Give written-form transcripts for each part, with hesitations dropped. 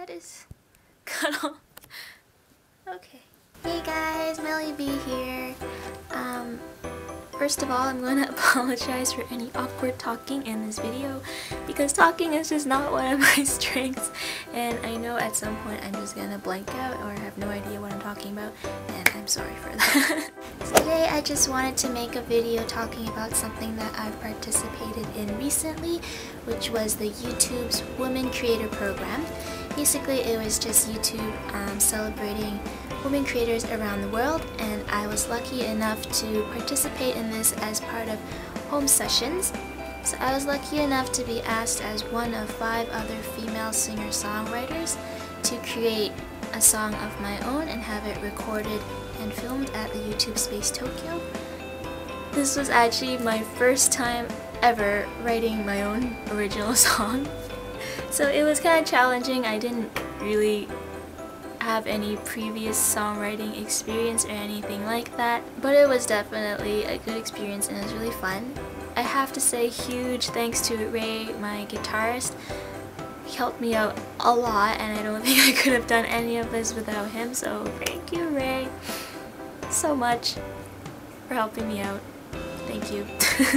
is cut off. Okay. Hey guys, Melly B here. First of all, I'm going to apologize for any awkward talking in this video because talking is just not one of my strengths, and I know at some point I'm just gonna blank out or have no idea what I'm talking about, and I'm sorry for that. So today I just wanted to make a video talking about something that I've participated in recently, which was the YouTube's Women Creator Program. Basically, it was just YouTube celebrating women creators around the world, and I was lucky enough to participate in this as part of Home Sessions. So I was lucky enough to be asked as one of 5 other female singer-songwriters to create a song of my own and have it recorded and filmed at the YouTube Space Tokyo. This was actually my first time ever writing my own original song. So it was kind of challenging. I didn't really have any previous songwriting experience or anything like that, but it was definitely a good experience and it was really fun. I have to say huge thanks to Ray, my guitarist. He helped me out a lot, and I don't think I could have done any of this without him, so thank you, Ray, so much for helping me out. Thank you.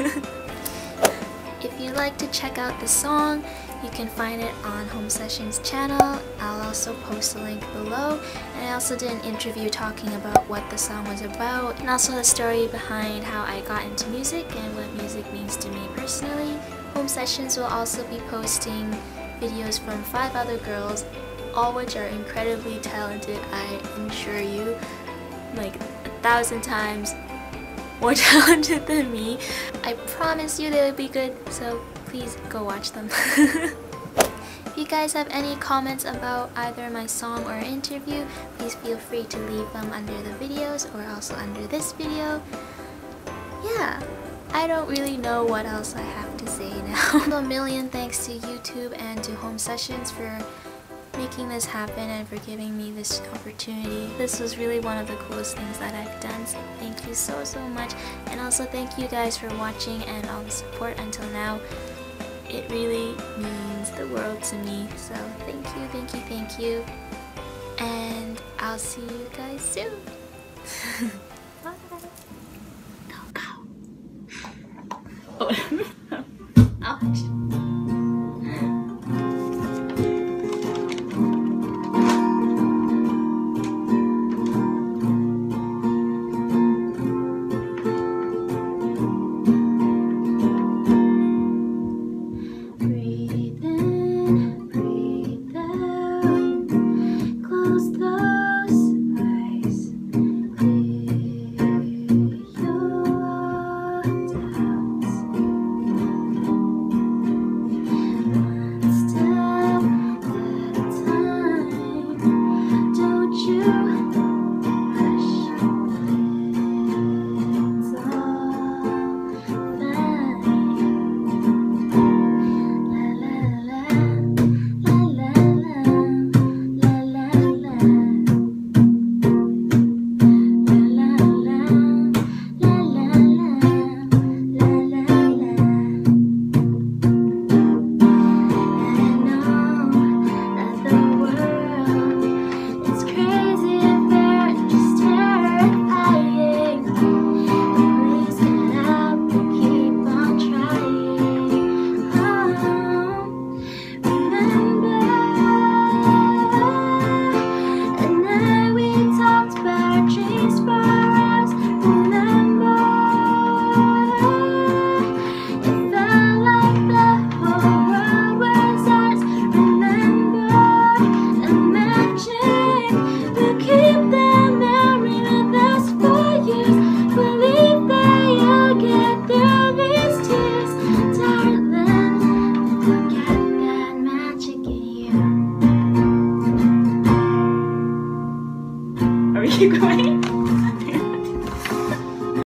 If you'd like to check out the song, you can find it on Home Sessions channel. I'll also post a link below, and I also did an interview talking about what the song was about and also the story behind how I got into music and what music means to me personally. Home Sessions will also be posting videos from 5 other girls, all which are incredibly talented, I assure you, like 1,000 times more talented than me. I promise you they would be good, so please go watch them. If you guys have any comments about either my song or interview, please feel free to leave them under the videos or also under this video. Yeah, I don't really know what else I have to say now. A million thanks to YouTube and to Home Sessions for making this happen and for giving me this opportunity. This was really one of the coolest things that I've done, so thank you so much. And also thank you guys for watching and all the support until now. It really means the world to me, so thank you, and I'll see you guys soon.